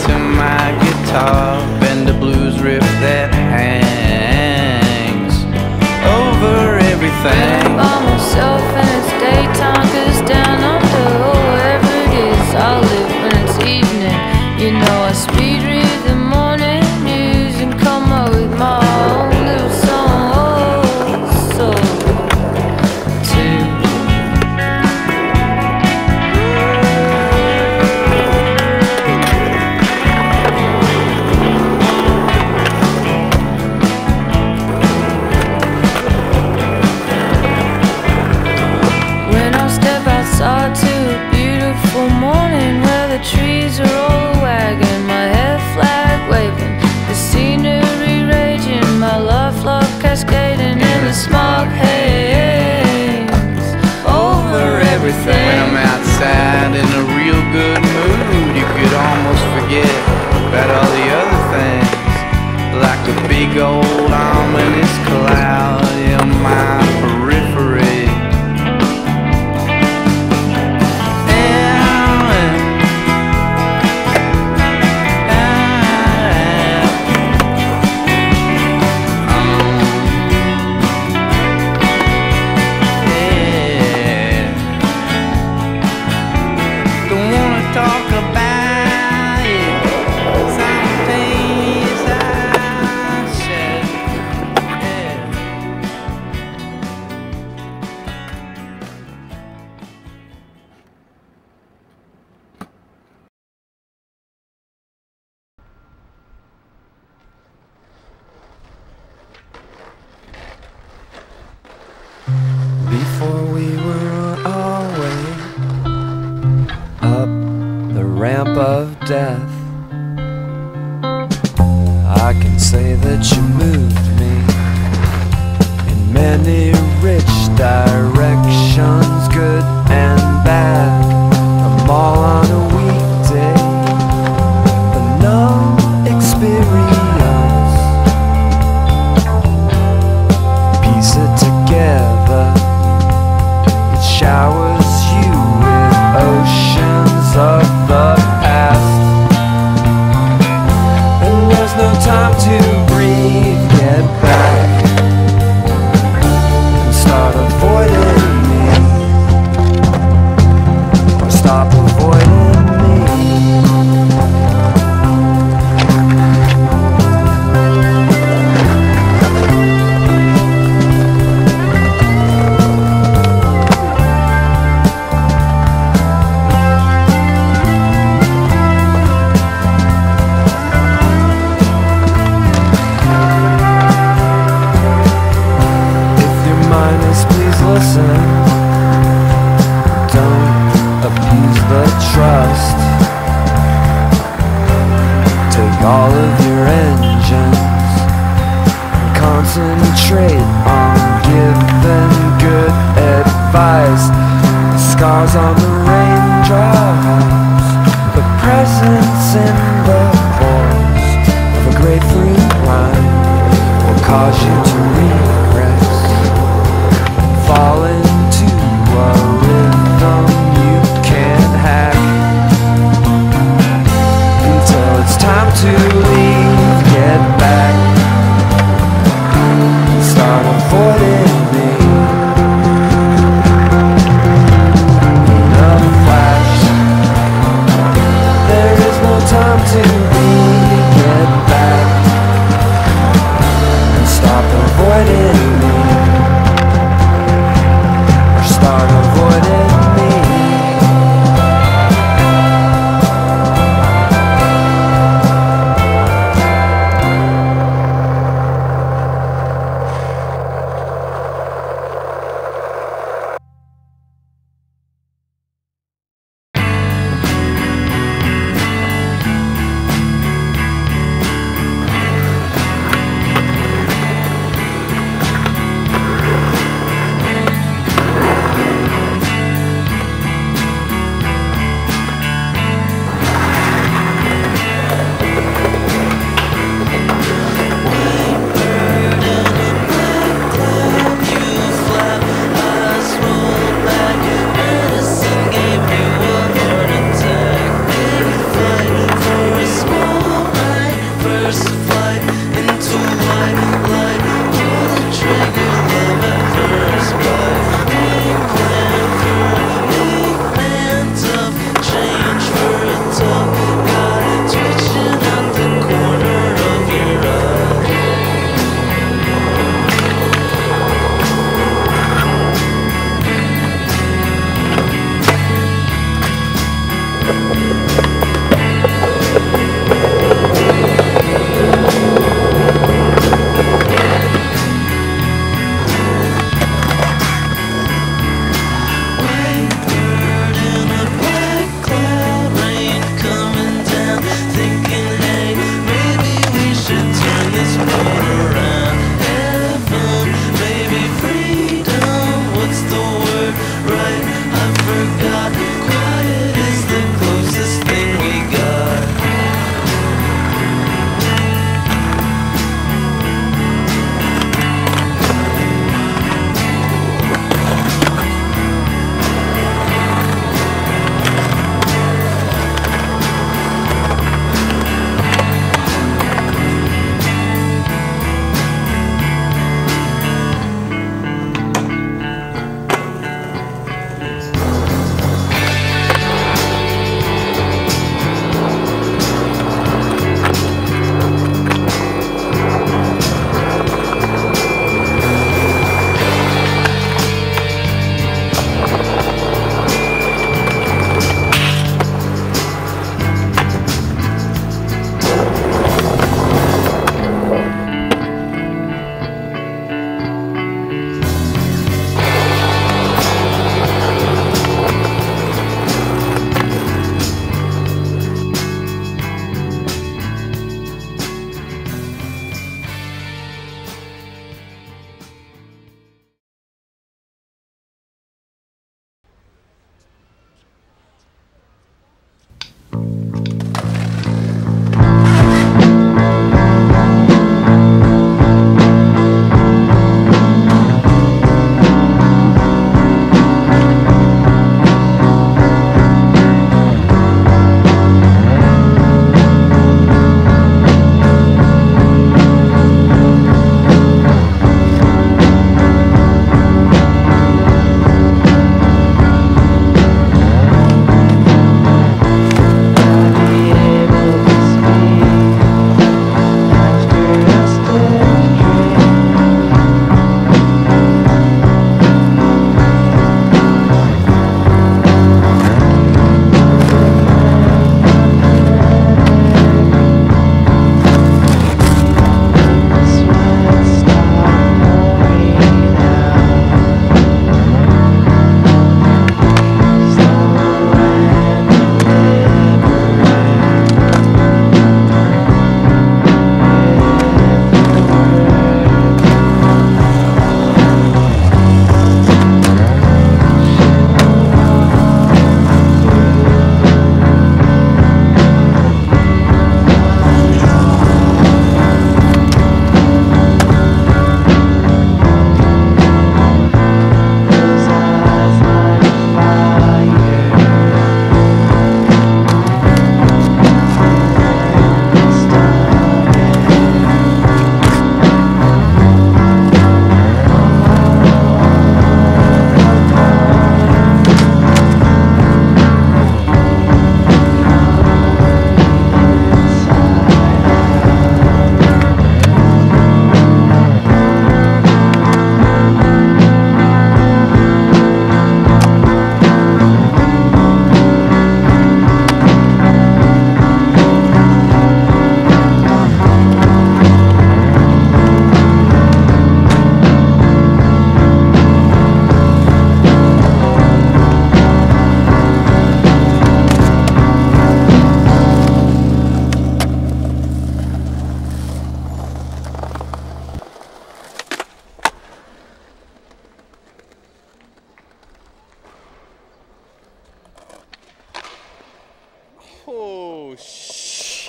to my guitar, bend the blues riff that hangs over everything. Been by myself and it's daytime, 'cause down under, wherever it is, I'll live when it's evening. You know I speed read the morning news and come up with my own little song. Oh, so too. When I step outside to a beautiful morning where the trees are all wagging, my head flag waving, the scenery raging, my love cascading in the smog haze over everything. When I'm outside in a real good mood, you could almost forget about all the other things, like a big old ominous cloud in my periphery. Before we were away up the ramp of death, I can say that you moved me in many rich directions, good and bad. I'm all on a weekday, but no experience. Piece it together, it showers you with oceans of the past, and there's no time to breathe. Get back and start avoiding me, or stop avoiding me. Listen, don't abuse the trust. Take all of your engines and concentrate on giving good advice. The scars on the raindrops, the presence in the pores of a grapefruit wine will cause you to regress. Fall into a rhythm you can't hack until it's time to leave. Get back and start avoiding me. In a flash, there is no time to leave. Get back and stop avoiding me. Start avoiding me.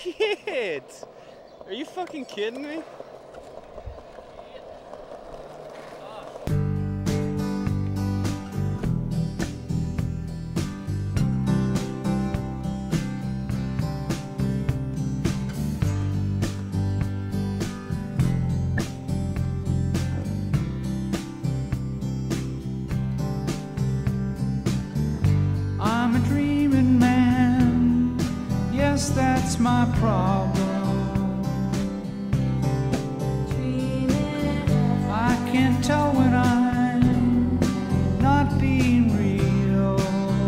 shit! Are you fucking kidding me? I'm a dreaming man, yes, that's my problem. I can't tell when I'm not being real.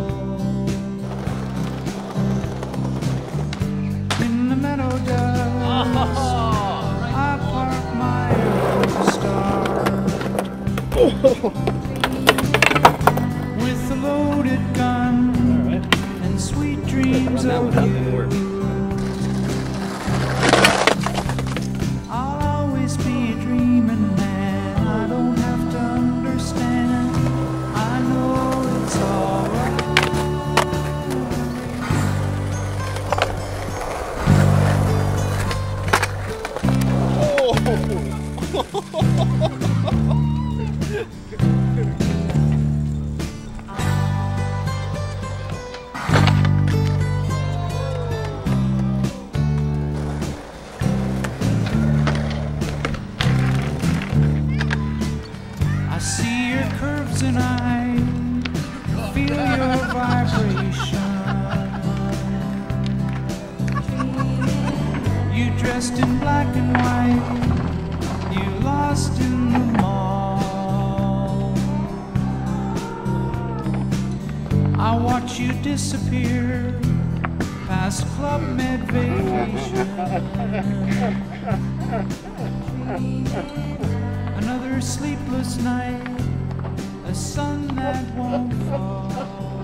In the meadow dust, I park my Eurostar. With a loaded gun and sweet dreams of you, I'll always be a dreaming man. I don't have to understand. I know it's alright. I see your curves and I feel your vibration. You dressed in black and white, you lost in the mall. I watch you disappear past Club Med Vacation. Another sleepless night, a sun that won't fall.